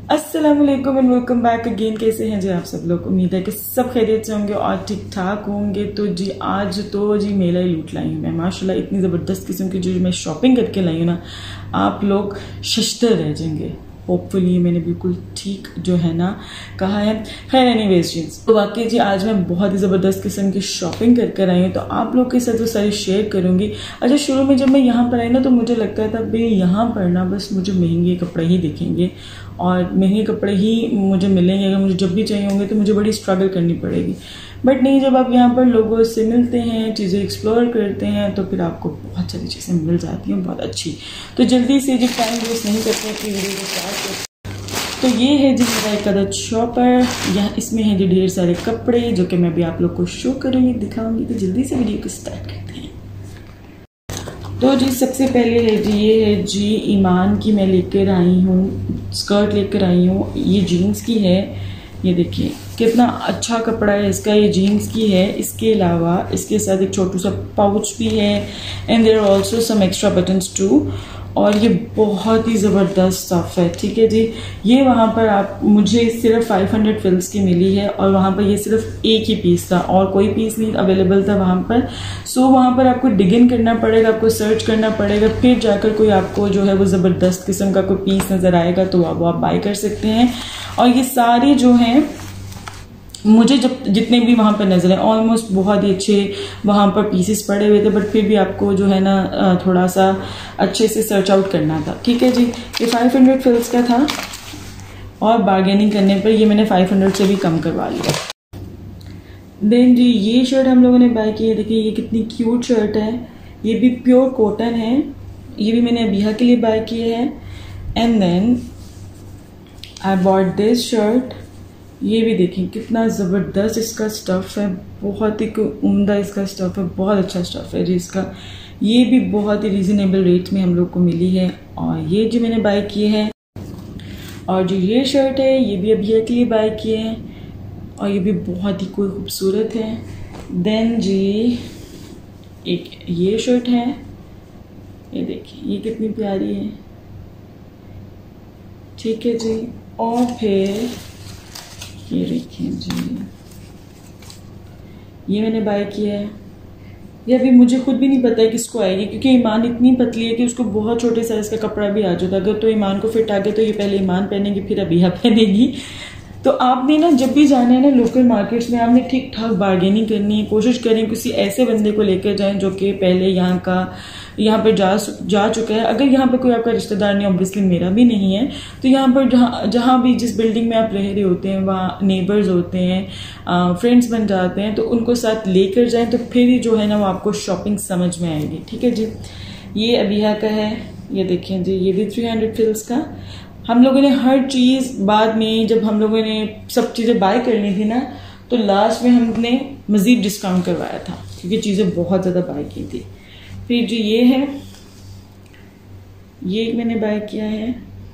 अस्सलामुअलैकुम and welcome back again. कैसे हैं जी आप सब लोग? उम्मीद है कि सब खैरियत से होंगे और ठीक ठाक होंगे। तो जी आज तो जी मेला ही लूट लाई हूँ मैं माशाल्लाह। इतनी ज़बरदस्त किस्म की जो मैं शॉपिंग करके लाई हूँ ना, आप लोग शशतर रह जाएंगे। होपफुली मैंने बिल्कुल ठीक जो है ना कहा है। खैर एनीवेज जीन्स तो वाकई जी आज मैं बहुत ही ज़बरदस्त किस्म की शॉपिंग करके आई हूँ, तो आप लोग के साथ वो सारी शेयर करूँगी। अच्छा, शुरू में जब मैं यहाँ पर आई ना तो मुझे लगता था भाई यहाँ पर ना बस मुझे महंगे कपड़े ही दिखेंगे और महंगे कपड़े ही मुझे मिलेंगे। अगर मुझे जब भी चाहिए होंगे तो मुझे बड़ी स्ट्रगल करनी पड़ेगी। बट नहीं, जब आप यहाँ पर लोगों से मिलते हैं, चीज़ें एक्सप्लोर करते हैं तो फिर आपको बहुत सारी चीज़ें मिल जाती हैं बहुत अच्छी। तो जल्दी से जी टाइम वेस्ट नहीं करते हैं कि वीडियो को स्टार्ट करते। तो ये है जी मेरा एक अदद शॉपर। यहाँ इसमें है जी ढेर सारे कपड़े जो कि मैं भी आप लोग को शो करूँगी, दिखाऊंगी। तो जल्दी से वीडियो को स्टार्ट करते हैं। तो जी सबसे पहले है जी ये है जी ईमान की मैं लेकर आई हूँ, स्कर्ट लेकर आई हूँ। ये जीन्स की है, ये देखिए कितना अच्छा कपड़ा है इसका। ये जीन्स की है। इसके अलावा इसके साथ एक छोटू सा पाउच भी है and there are also some extra buttons too. और ये बहुत ही ज़बरदस्त स्टफ है, ठीक है जी। ये वहाँ पर आप मुझे सिर्फ 500 फिल्स की मिली है और वहाँ पर ये सिर्फ एक ही पीस था और कोई पीस नहीं अवेलेबल था वहाँ पर। सो वहाँ पर आपको डिग इन करना पड़ेगा, आपको सर्च करना पड़ेगा, फिर जाकर कोई आपको जो है वो ज़बरदस्त किस्म का कोई पीस नज़र आएगा तो वो आप बाय कर सकते हैं। और ये सारे जो हैं मुझे जब जितने भी वहाँ पर नजर आए ऑलमोस्ट बहुत ही अच्छे वहाँ पर पीसेस पड़े हुए थे, बट फिर भी आपको जो है ना थोड़ा सा अच्छे से सर्च आउट करना था, ठीक है जी। ये 500 फिल्स का था और बार्गेनिंग करने पर ये मैंने 500 से भी कम करवा लिया। देन जी ये शर्ट हम लोगों ने बाय की है। देखिए ये कितनी क्यूट शर्ट है, ये भी प्योर कॉटन है। ये भी मैंने अबिहा के लिए बाय की है। And then I bought this shirt. ये भी देखें कितना ज़बरदस्त इसका स्टफ़ है, बहुत ही उम्दा इसका स्टफ़ है, बहुत अच्छा स्टफ़ है जी इसका। ये भी बहुत ही रीज़नेबल रेट में हम लोग को मिली है और ये जो मैंने बाय किए हैं। और जो ये शर्ट है ये भी अभी के लिए बाय किए हैं और ये भी बहुत ही कोई खूबसूरत है। देन जी एक ये शर्ट है, ये देखिए ये कितनी प्यारी है, ठीक है जी। और फिर ये देखिए जी ये मैंने बाय किया है। ये अभी मुझे खुद भी नहीं पता है किसको आएगी, क्योंकि ईमान इतनी पतली है कि उसको बहुत छोटे साइज का कपड़ा भी आ जाता है। अगर तो ईमान को फिट आ गया तो ये पहले ईमान पहनेगी फिर अबिहा पहनेगी। तो आपने ना जब भी जाना है ना लोकल मार्केट्स में, आपने ठीक ठाक बार्गेनिंग करनी है। कोशिश करें किसी ऐसे बंदे को लेकर जाएं जो कि पहले यहाँ पर जा चुका है। अगर यहाँ पर कोई आपका रिश्तेदार नहीं, ऑब्वियसली मेरा भी नहीं है, तो यहाँ पर जहाँ भी जिस बिल्डिंग में आप रह रहे होते हैं वहाँ नेबर्स होते हैं, फ्रेंड्स बन जाते हैं, तो उनको साथ लेकर जाएं तो फिर ही जो है ना वो आपको शॉपिंग समझ में आएगी, ठीक है जी। ये अबिहा का है, ये देखें जी ये भी 300 फिल्स का। हम लोगों ने हर चीज़ बाद में जब हम लोगों ने सब चीज़ें बाय करनी थी ना तो लास्ट में हमने मज़ीद डिस्काउंट करवाया था क्योंकि चीज़ें बहुत ज़्यादा बाय की थी। फिर जो ये है ये मैंने बाय किया है,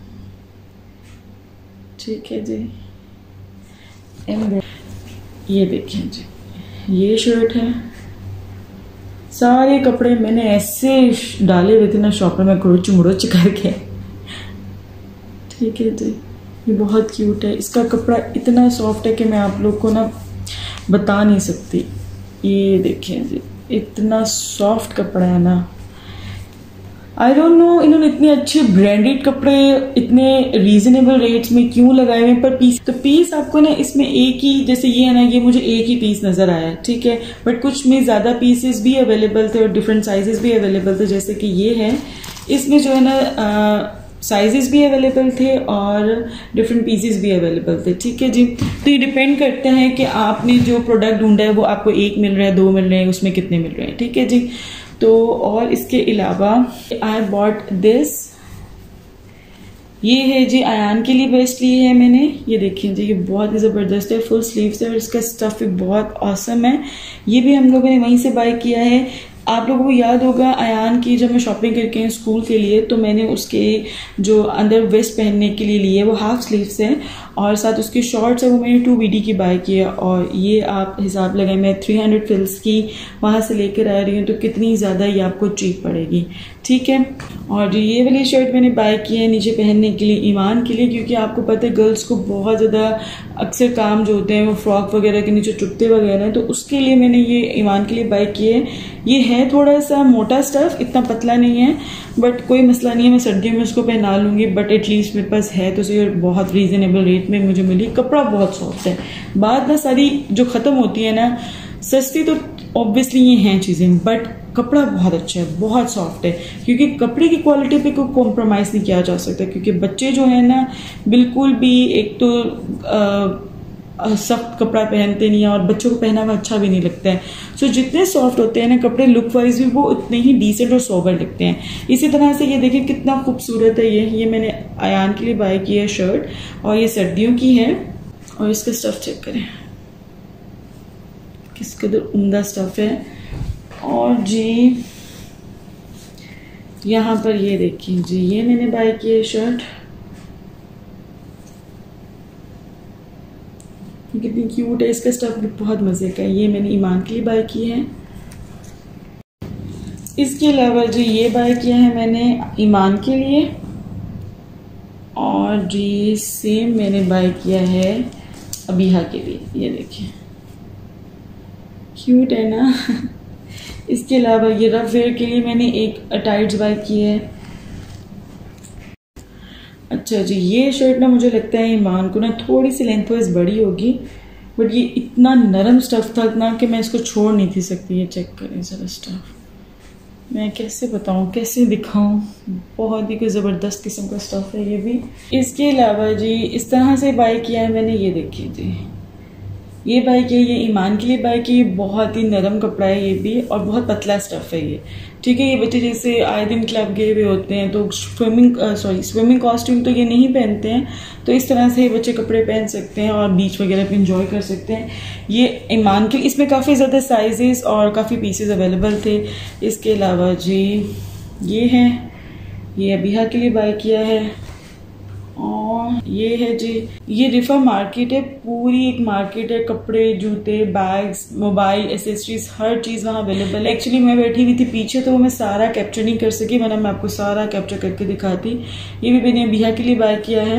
ठीक है जी। एंड ये देखिए जी ये शर्ट है। सारे कपड़े मैंने ऐसे डाले हुए थे ना शॉपर में गुड़च मुड़च करके, ठीक है जी। ये बहुत क्यूट है, इसका कपड़ा इतना सॉफ्ट है कि मैं आप लोग को ना बता नहीं सकती। ये देखिए जी इतना सॉफ्ट कपड़ा है ना। आई डोंट नो इन्होंने इतने अच्छे ब्रांडेड कपड़े इतने रीजनेबल रेट्स में क्यों लगाए हुए हैं। पर पीस आपको ना इसमें एक ही, जैसे ये है ना ये मुझे एक ही पीस नजर आया, ठीक है। बट कुछ में ज्यादा पीसेस भी अवेलेबल थे और डिफरेंट साइजेस भी अवेलेबल थे। जैसे कि ये है, इसमें जो है ना साइजेस भी अवेलेबल थे और डिफरेंट पीसेस भी अवेलेबल थे, ठीक है जी। तो ये डिपेंड करता है कि आपने जो प्रोडक्ट ढूंढा है वो आपको एक मिल रहा है, दो मिल रहे हैं, उसमें कितने मिल रहे हैं, ठीक है जी। तो और इसके अलावा आई बॉट दिस, ये है जी अयान के लिए बेस्ट ली है मैंने। ये देखिए जी ये बहुत ही ज़बरदस्त है, फुल स्लीव्स है और इसका स्टफ भी बहुत ऑसम है। ये भी हम लोगों ने वहीं से बाय किया है। आप लोगों को याद होगा अयान की जब मैं शॉपिंग करके आई स्कूल के लिए, तो मैंने उसके जो अंदर वेस्ट पहनने के लिए लिए वो हाफ स्लीव्स हैं और साथ उसकी शॉर्ट्स है वो मैंने 2BD की बाय की है। और ये आप हिसाब लगाएं, मैं 300 फिल्स की वहाँ से लेकर आ रही हूँ, तो कितनी ज़्यादा ये आपको चीप पड़ेगी, ठीक है। और ये वाली शर्ट मैंने बाय की है नीचे पहनने के लिए, ईमान के लिए, क्योंकि आपको पता है गर्ल्स को बहुत ज़्यादा अक्सर काम जो होते हैं वो फ्रॉक वगैरह के नीचे चुभते वगैरह हैं, तो उसके लिए मैंने ये ईमान के लिए बाय की है। ये है थोड़ा सा मोटा स्टफ, इतना पतला नहीं है, बट कोई मसला नहीं है, मैं सर्दियों में उसको पहना लूँगी। बट एटलीस्ट मेरे पास है तो सही, और बहुत रीज़नेबल रेट में मुझे मिली। कपड़ा बहुत सॉफ्ट है। बात ना सारी जो ख़त्म होती है ना, सस्ती तो ऑब्वियसली ये हैं चीज़ें, बट कपड़ा बहुत अच्छा है, बहुत सॉफ्ट है, क्योंकि कपड़े की क्वालिटी पे कोई कॉम्प्रोमाइज़ नहीं किया जा सकता। क्योंकि बच्चे जो है ना बिल्कुल भी एक तो सख्त कपड़ा पहनते नहीं है और बच्चों को पहना हुआ अच्छा भी नहीं लगता है। सो जितने सॉफ्ट होते हैं ना कपड़े, लुक वाइज भी वो उतने ही डिसेंट और सोबर लगते हैं। इसी तरह से ये देखिए कितना खूबसूरत है। ये मैंने अयान के लिए बाय की है शर्ट, और ये सर्दियों की है। और इसका स्टफ चेक करें किस कदर उम्दा स्टफ है। और जी यहाँ पर ये देखिए जी, ये मैंने बाय की है शर्ट, कितनी क्यूट है। इसका स्टफ भी बहुत मजे का है। ये मैंने ईमान के लिए बाय की है। इसके अलावा जी ये बाय किया है मैंने ईमान के लिए, और जी सेम मैंने बाय किया है अबीहा के लिए। ये देखिए क्यूट है ना। इसके अलावा ये रफ वेयर के लिए मैंने एक टाइट्स बाय की है। अच्छा जी, ये शर्ट ना मुझे लगता है ईमान को ना थोड़ी सी लेंथ वाइज बड़ी होगी, बट ये इतना नरम स्टफ था ना कि मैं इसको छोड़ नहीं थी सकती। ये चेक करें ज़रा स्टफ, मैं कैसे बताऊँ, कैसे दिखाऊँ, बहुत ही कोई ज़बरदस्त किस्म का स्टफ है ये भी। इसके अलावा जी इस तरह से बाय किया है मैंने, ये देखिए जी ये बाय किया, ये ईमान के लिए बाय की। बहुत ही नरम कपड़ा है ये भी, और बहुत पतला स्टफ है ये, ठीक है। ये बच्चे जैसे आए दिन क्लब गए हुए होते हैं तो स्विमिंग कॉस्ट्यूम तो ये नहीं पहनते हैं, तो इस तरह से ये बच्चे कपड़े पहन सकते हैं और बीच वगैरह पे इंजॉय कर सकते हैं। ये ईमान के, इसमें काफ़ी ज़्यादा साइजेस और काफ़ी पीसेस अवेलेबल थे। इसके अलावा जी ये है, ये अबीहा के लिए बाय किया है। और ये है जी, ये रिफा मार्केट है, पूरी एक मार्केट है, कपड़े, जूते, बैग्स, मोबाइल, एसेसरीज, हर चीज़ वहाँ अवेलेबल है। एक्चुअली मैं बैठी हुई थी पीछे तो मैं सारा कैप्चर नहीं कर सकी, वरना मैं आपको सारा कैप्चर करके दिखाती। ये भी मैंने अबीहा के लिए बाय किया है।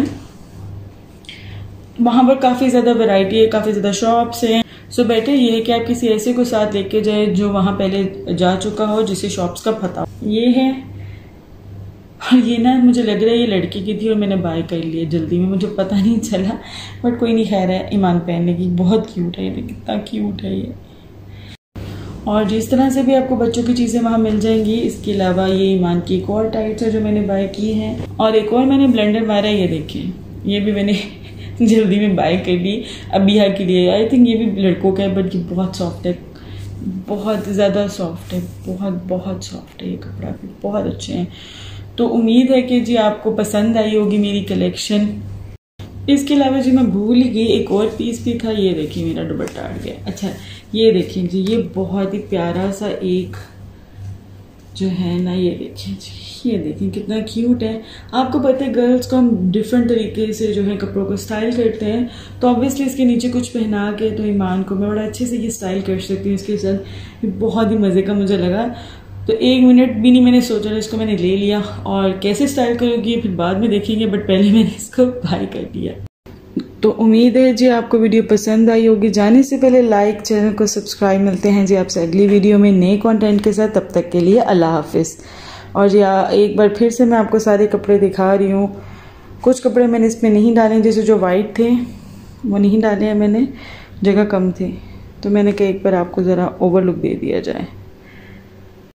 वहाँ पर काफ़ी ज़्यादा वैरायटी है, काफ़ी ज़्यादा शॉप्स हैं। सो बेटर ये है कि आप किसी ऐसे को साथ लेके जाए जो वहाँ पहले जा चुका हो, जिसे शॉप्स का पता हो। ये है, और ये ना मुझे लग रहा है ये लड़की की थी और मैंने बाय कर लिया जल्दी में, मुझे पता नहीं चला, बट कोई नहीं, खैर है, ईमान पहनने की। बहुत क्यूट है ये, कितना क्यूट है ये। और जिस तरह से भी आपको बच्चों की चीज़ें वहाँ मिल जाएंगी। इसके अलावा ये ईमान की एक और टाइट्स है जो मैंने बाय की है, और एक और मैंने ब्लेंडर मारा है, ये देखिए ये भी मैंने जल्दी में बाय कर ली अबीहा के लिए। आई थिंक ये भी लड़कों का है, बट ये बहुत सॉफ्ट है, बहुत ज़्यादा सॉफ्ट है, बहुत सॉफ्ट है। ये कपड़ा भी बहुत अच्छे हैं। तो उम्मीद है कि जी आपको पसंद आई होगी मेरी कलेक्शन। इसके अलावा जी मैं भूल ही गई, एक और पीस भी था। ये देखिए मेरा दुपट्टा अट गया। अच्छा ये देखिए जी, ये बहुत ही प्यारा सा एक जो है ना, ये देखिए जी, ये देखिए कितना क्यूट है। आपको पता है गर्ल्स को हम डिफरेंट तरीके से जो है कपड़ों को स्टाइल करते हैं, तो ऑब्वियसली इसके नीचे कुछ पहना के तो ईमान को मैं बड़ा अच्छे से ये स्टाइल कर सकती हूँ इसके साथ। ये बहुत ही मज़े का मुझे लगा, तो 1 मिनट भी नहीं मैंने सोचा, इसको मैंने ले लिया। और कैसे स्टाइल करूँगी फिर बाद में देखेंगे, बट पहले मैंने इसको बाय कर लिया। तो उम्मीद है जी आपको वीडियो पसंद आई होगी। जाने से पहले लाइक, चैनल को सब्सक्राइब। मिलते हैं जी आपसे अगली वीडियो में नए कंटेंट के साथ, तब तक के लिए अल्लाह हाफिज़। और जी एक बार फिर से मैं आपको सारे कपड़े दिखा रही हूँ। कुछ कपड़े मैंने इसमें नहीं डाले, जैसे जो वाइट थे वो नहीं डाले हैं मैंने, जगह कम थी, तो मैंने कहा एक बार आपको ज़रा ओवरलुक दे दिया जाए।